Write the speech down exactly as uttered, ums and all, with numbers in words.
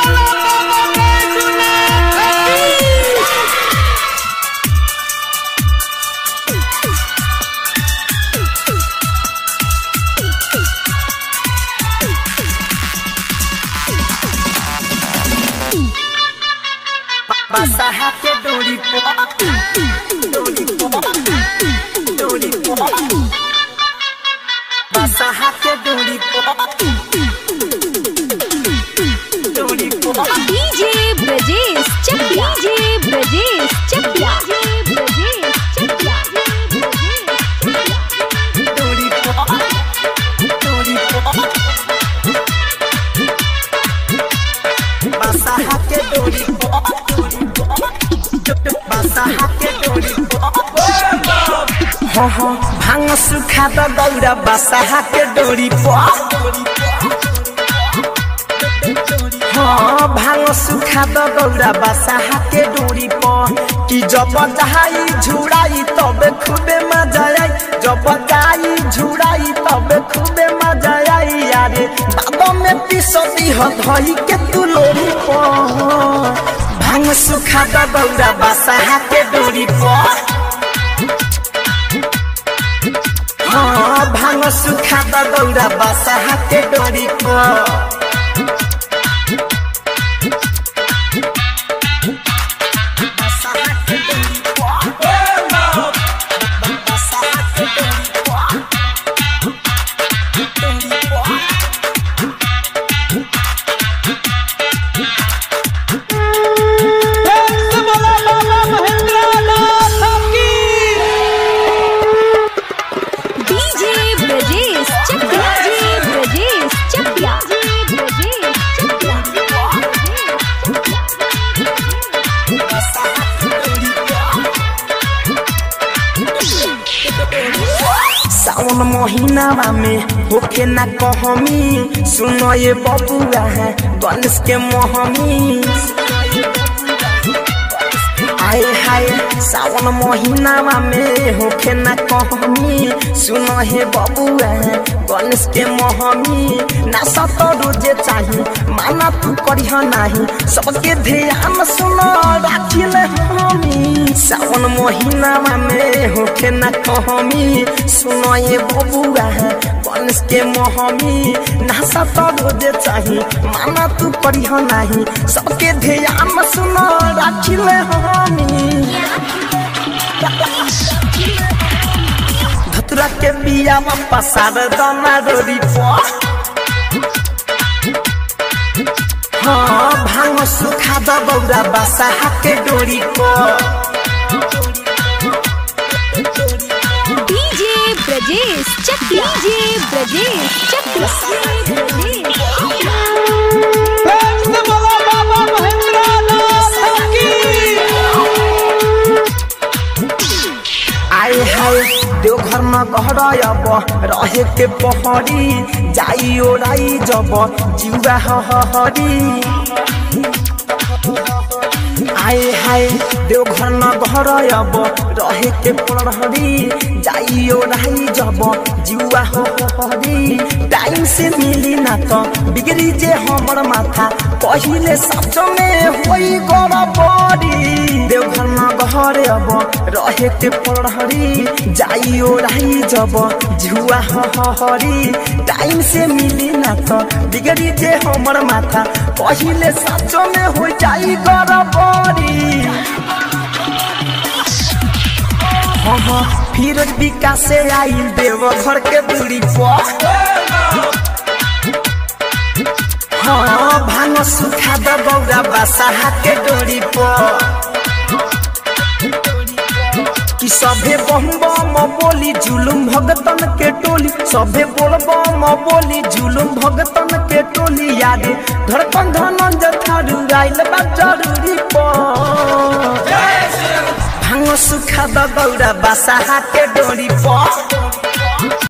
Basaha ke dori po, dori po, dori po. Basaha ke dori po, dori po. D J Brajesh Chakya, D J Brajesh Chakya, D J Brajesh Chakya. Dori po, dori po. Basaha ke dori po. हो हो भांग सुखा द गौरा बसाहा के डोरी पो हाँ भांग सुखा द गौरा बसाहा के डोरी पो कि जब जाई झुराई तबे खूबे मजा आई जब जाई झुराई तबे खूबे मजा आई यारे बाबा में पिसती हो धई के तू लोरी पो भांग सुखा द गौरा बसाहा के डोरी पो हाँ भांग सुखा द गौरा बसाहा के डोरी पो बसाहा के डोरी पो बसाहा के डोरी पो डोरी पो सावन महीना में होके ना कहमी सुनो ये बबुआ है गणेश के मोहमी आए हाय सावन महीना में होके ना कहमी सुनो हे बबुआ है गणेश के मोहमी ना सत रोजे चाहिए माना तू करिह नहीं सबके ध्यान सुनो राखिले हमी सावन महीना में होके ना कहमी सुनो ये बबुआ है गणेश के मोहमी ना सत रोजे चाहिए माना तू करिह नहीं सबके ध्यान सुनो राखिले हमी धतुरा के बिया में पसार दाना डोरी पो हाँ भांग सुखा द गौरा बसाहा के डोरी पो D J Brajesh Chakya, D J Brajesh Chakya. आए हाय देवघर में गहरायब रहे के पहरी जाई ओराई जब जीवा हरी आए हाय देवघर में गहरायब रहे के पहरी जाई ओराई जब जीवा हरी टाइम से मिली ना तो बिगड़ी जे हमर माथा पहिले सच में होई गड़बड़ी देवघर में गहरायब रहे के पहरी जाई ओराई जब जुआ हरी टाइम से मिली ना तो बिगड़ी जे हमर माथा पहिले सच में हो जाई गड़बड़ी हाँ फिरोज विकास से आई देवघर के दूरी पो हाँ भांग सुखा द गौरा बसाहा के डोरी पो कि सभे बम बम बोली जुलुम भगतन के टोली सभे बोल बम बोली जुलुम भगतन के टोली यादे धड़कन धनंज थारू आइल बा जरूरी पो भांग सुखा द गौरा बसाहा के डोरी पो।